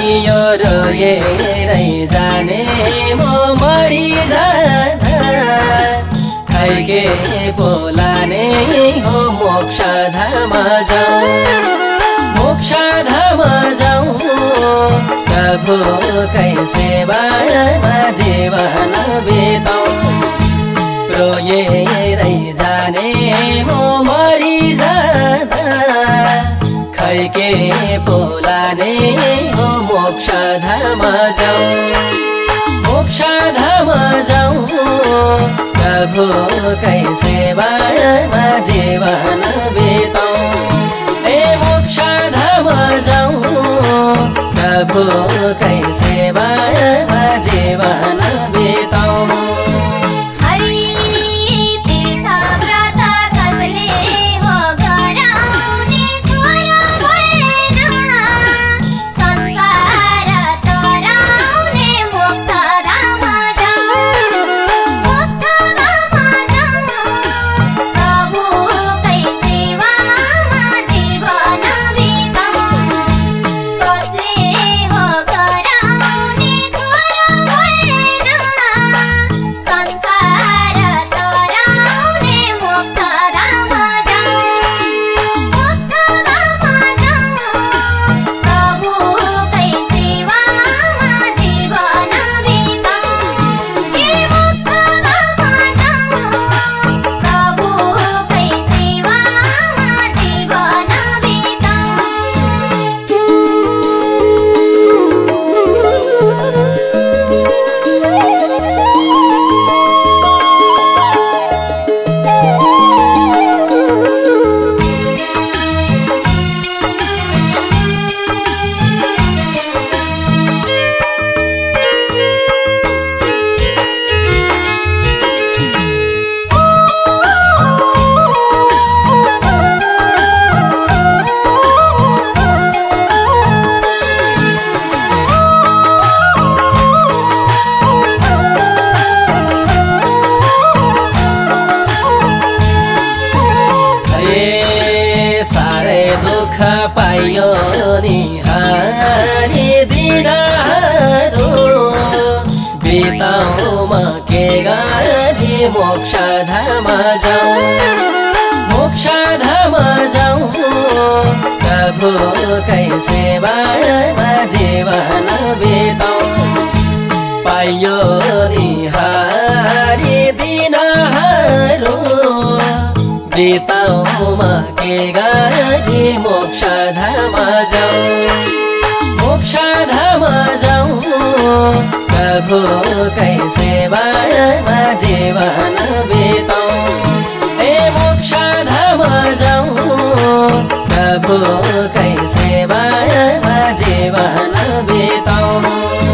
यो रोएरै जाने म मरिजाँदा खैके बोलाने हो मोक्षधाम जाऊँ मोक्षधाम जाऊँ प्रभुकै सेवामा जीवन बिताऊँ रोएरै जाने म मरिजाँदा खैके बोलाने हो मोक्षधाम जाऊँ मोक्षधाम जाऊँ प्रभुकै सेवामा जीवन बिताऊँ ए मोक्षधाम जाऊँ प्रभुकै सेवामा जीवन बिताऊँ पाइयो नि हारी दिनहरू बिताउँ म के गरी मोक्षधाम जाऊँ मोक्षधाम जाऊँ प्रभुकै सेवामा जीवन बिताऊँ पाइयो नि हारी दिनहरू बिताऊँ म के गरी मोक्षधाम जाऊँ मोक्षधाम जाऊँ प्रभुकै सेवामा जीवन बिताऊँ ए मोक्षधाम जाऊँ प्रभुकै सेवामा जीवन बिताऊँ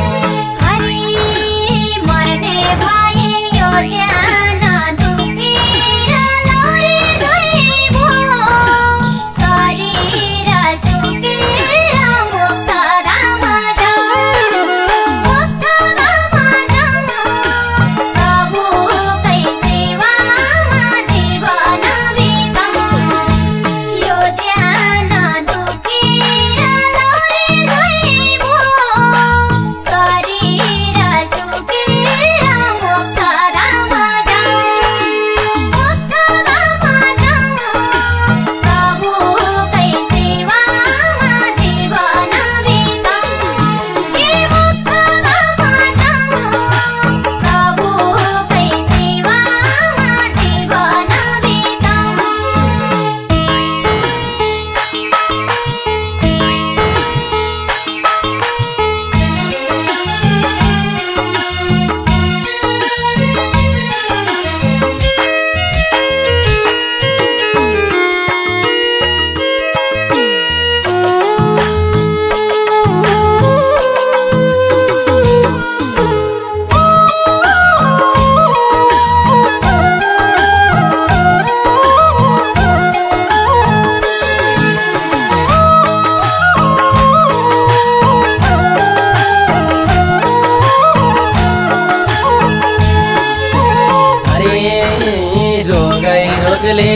रोगले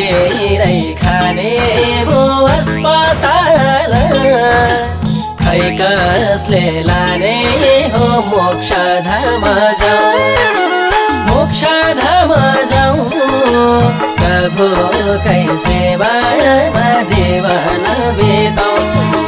शरीरै खाने भो अस्पताल खै कसले लाने हो मोक्ष धाम जाऊ मोक्ष धाम जाऊ प्रभु कै सेवामा जीवन बिताऊ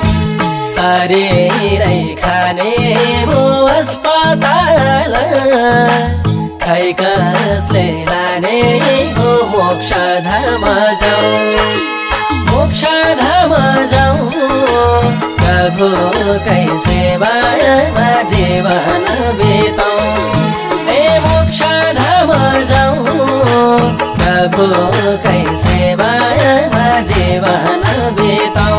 शरीरै खाने भो अस्पताल खै कसले लाने हो मोक्ष धाम जाऊ मोक्ष धाम जाऊ प्रभु कै सेवामा जीवन बिताऊ ए मोक्ष धाम जाऊ प्रभु कै सेवामा जीवन बिताऊ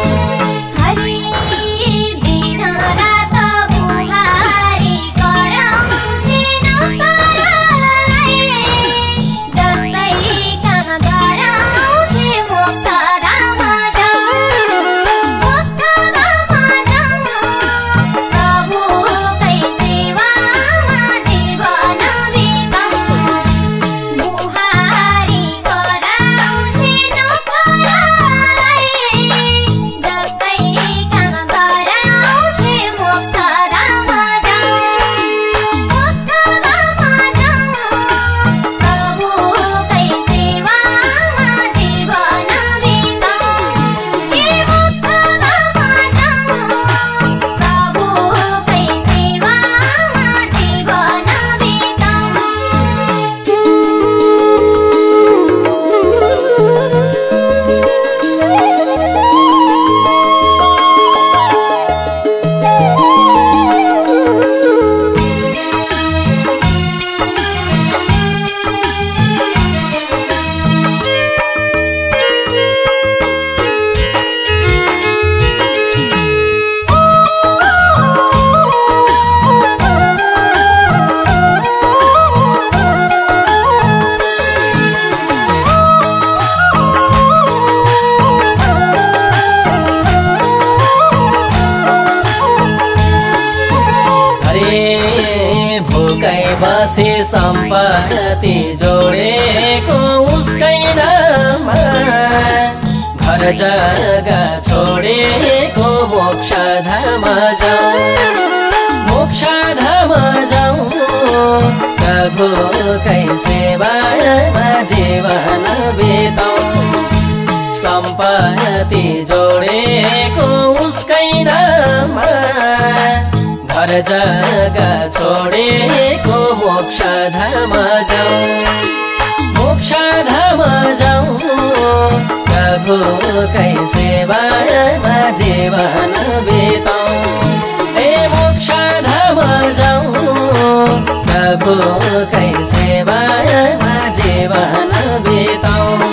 बसे सम्पत्ति जोडेको उसकै नाममा घर जग्गा छोडेको मोक्ष धाम जाऊ मोक्ष धाम जाऊ प्रभु कै सेवामा जीवन बिताऊ सम्पत्ति जोडेको उसकै नाममा घर जग्गा छोडेको मोक्ष धाम जाऊ मोक्ष धाम जाऊ प्रभु कै सेवामा जीवन बिताऊ ए मोक्ष धाम जाऊ प्रभु कै सेवामा जीवन बिताऊ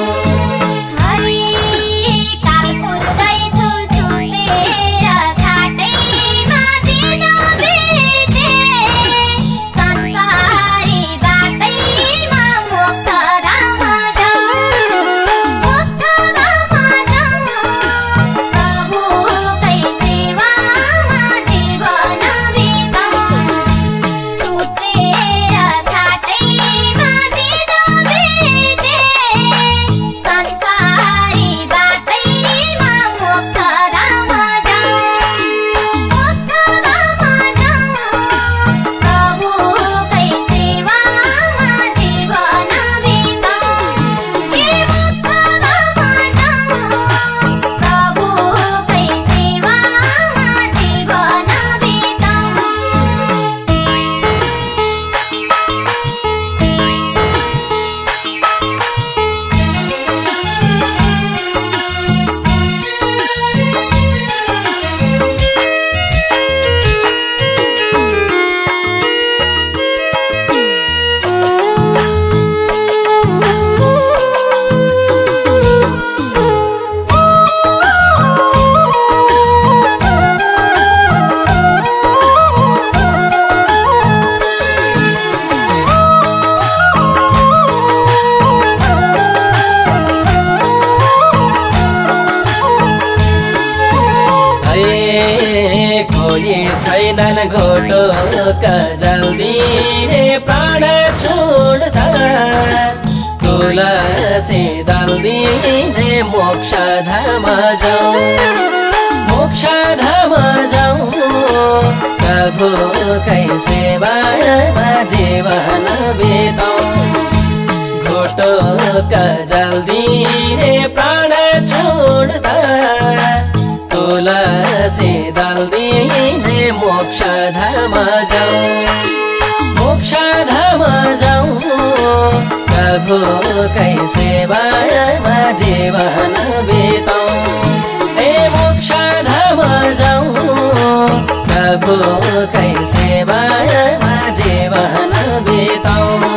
छैनन् घोटोका जल्दी प्राण छोड्दा तुलसी दल्दी मोक्ष धाम जाऊ मोक्ष धाम जाऊ प्रभुकै सेवामा जीवन बिताऊ घोटोका जल दिने प्राण छोड्दा तुलसी दल दिने मोक्ष धाम जाऊ मोक्ष धाम जाऊ प्रभुकै सेवामा जीवन बिताऊ ए मोक्ष धाम जाऊ प्रभुकै सेवामा जीवन बिताऊ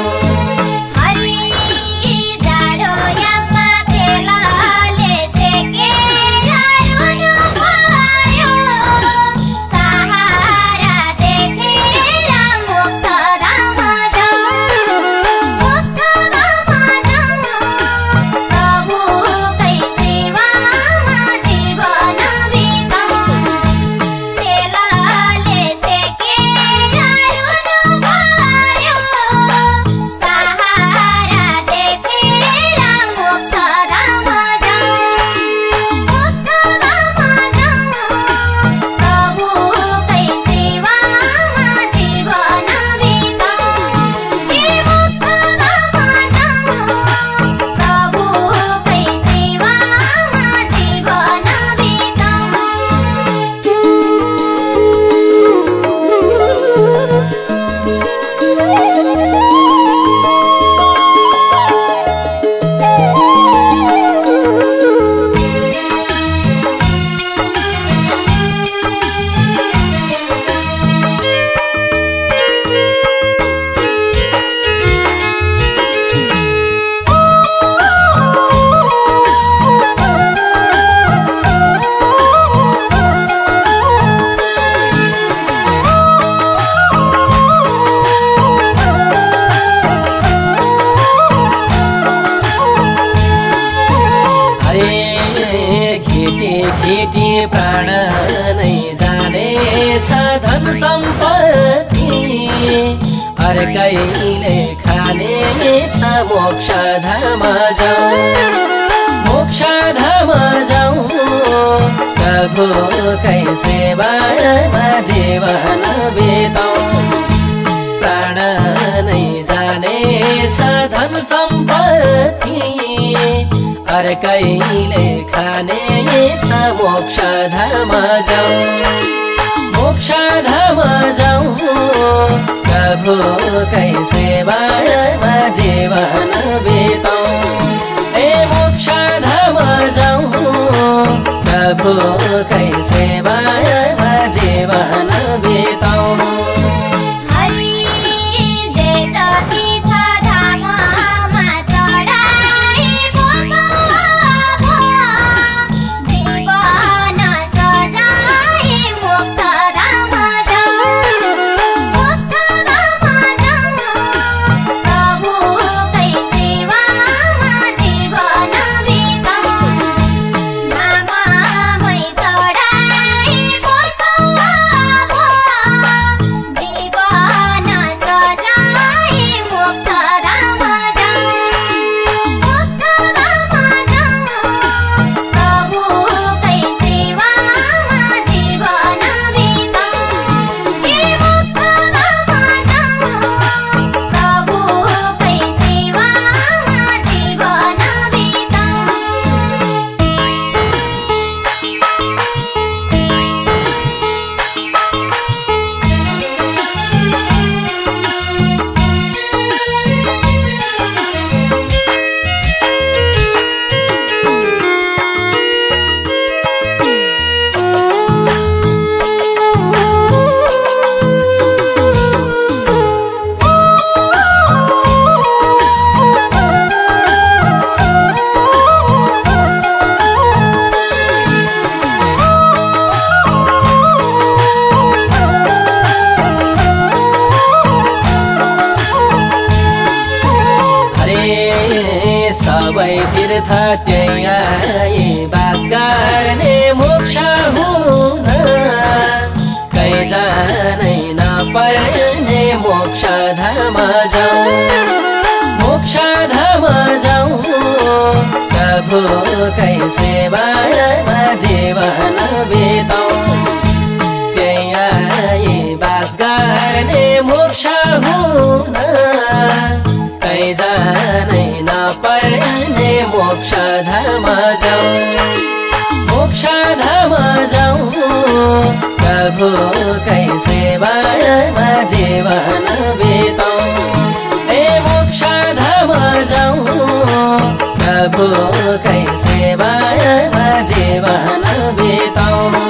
घिटी प्राण नै जानेछ धन सम्पत्ति अर्कैले खानेछ मोक्ष धाम जाऊ मोक्ष धाम जाऊ प्रभुकै सेवामा जीवन बिताऊ प्राण नै जानेछ धन सम्पत्ति अर्कैले खानेछ मोक्ष धाम जाऊ मोक्ष धाम जाऊ प्रभुकै सेवामा जीवन बिताऊ ए मोक्ष धाम जाऊ प्रभुकै सेवामा जीवन बिताऊ सबै तीर्थ त्यही बास गर्ने मोक्ष हुन कहीँ जानै नपर्ने मोक्ष धाम जाऊ मोक्ष धाम जाऊ प्रभुकै सेवामा जीवन बिताऊ त्यही बास गर्ने मोक्ष हुन कहीँ जानै नपर्ने मोक्ष धाम जाऊ मोक्ष धाम जाऊ प्रभुकै सेवामा जीवन बिताऊ ए मोक्ष धाम जाऊ प्रभुकै सेवामा जीवन बिताऊ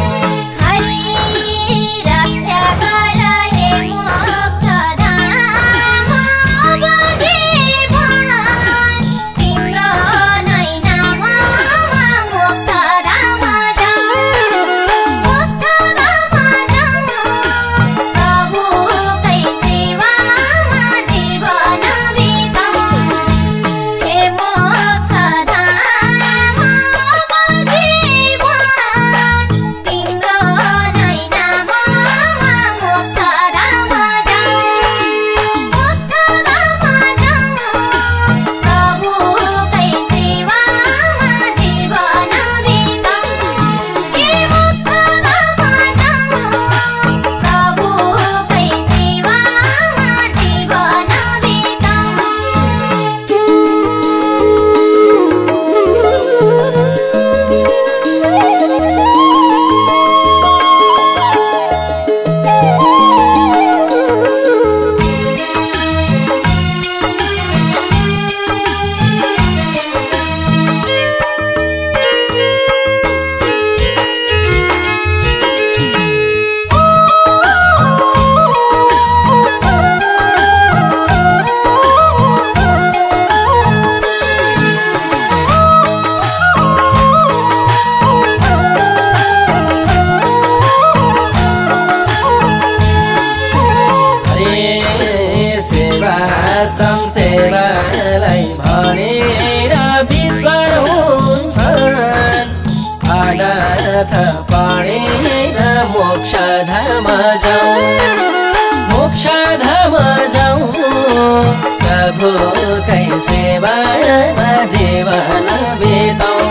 सेवालाई भनेर विद्वान हुन्छन् अनाथ पढेर मोक्ष धाम जाऊ मोक्ष धाम जाऊ प्रभुकै सेवामा जीवन बिताऊ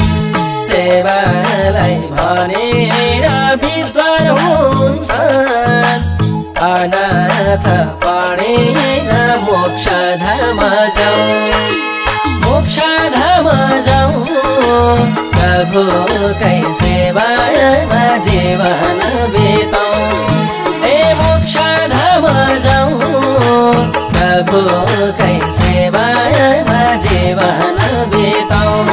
सेवालाई भनेर विद्वान हुन्छन् अनाथ पढेर मोक्ष धाम जाऊ मोक्ष धाम जाऊ प्रभुकै सेवामा जीवन बिताऊ ए मोक्ष धाम जाऊ प्रभुकै सेवामा जीवन बिताऊ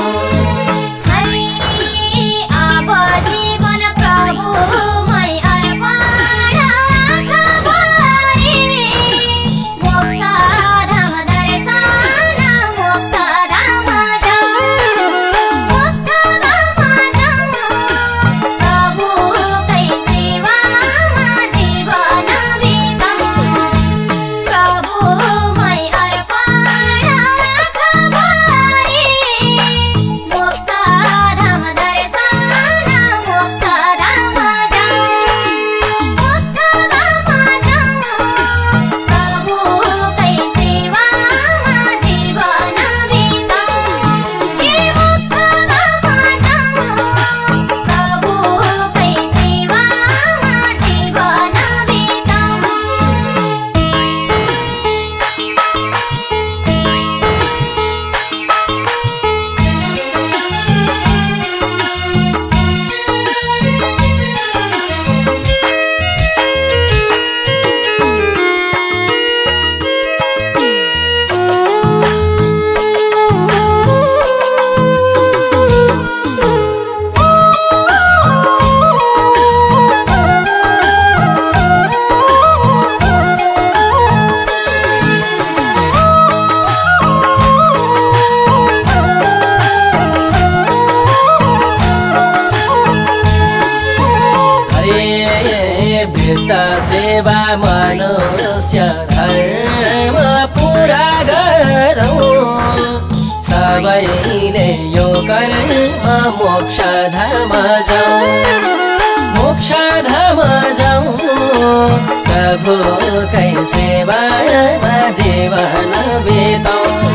सेवा मनुष्य धर्म पूरा गरौँ सबैले यो कर्म मोक्ष धाम जाऊ मोक्ष धाम जाऊ प्रभुकै सेवामा जीवन बिताऊ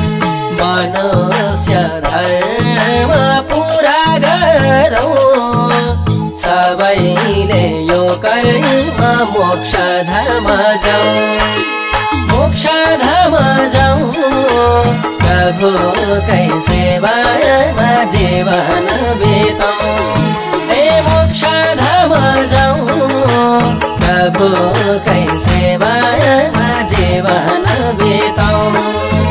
मनुष्य धर्म पूरा गरौँ सबैले यो कर्म मोक्षधाम जाऊँ मोक्षधाम जाऊँ प्रभुकै सेवामा जीवन बिताऊँ हे मोक्षधाम जाऊँ प्रभुकै सेवामा जीवन बिताऊँ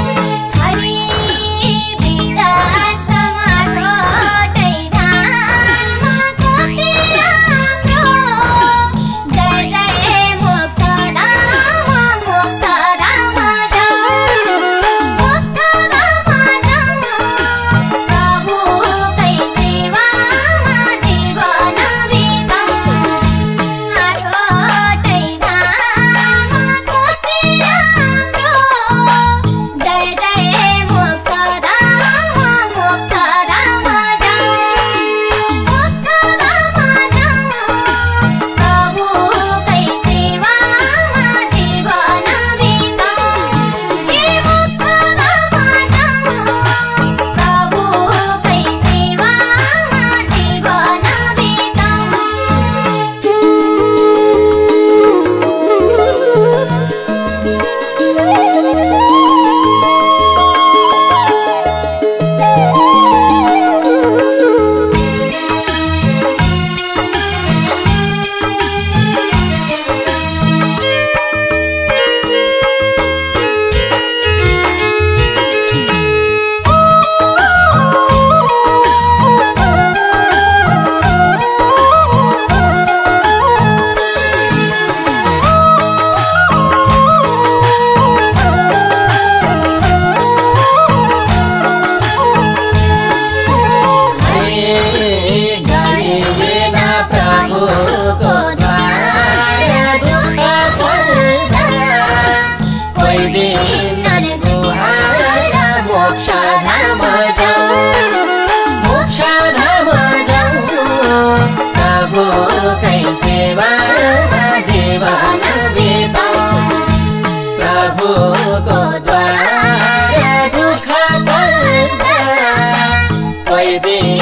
सेवामा जीवन बिताऊँ प्रभुको द्वार दुःख पर्दा कोही दिन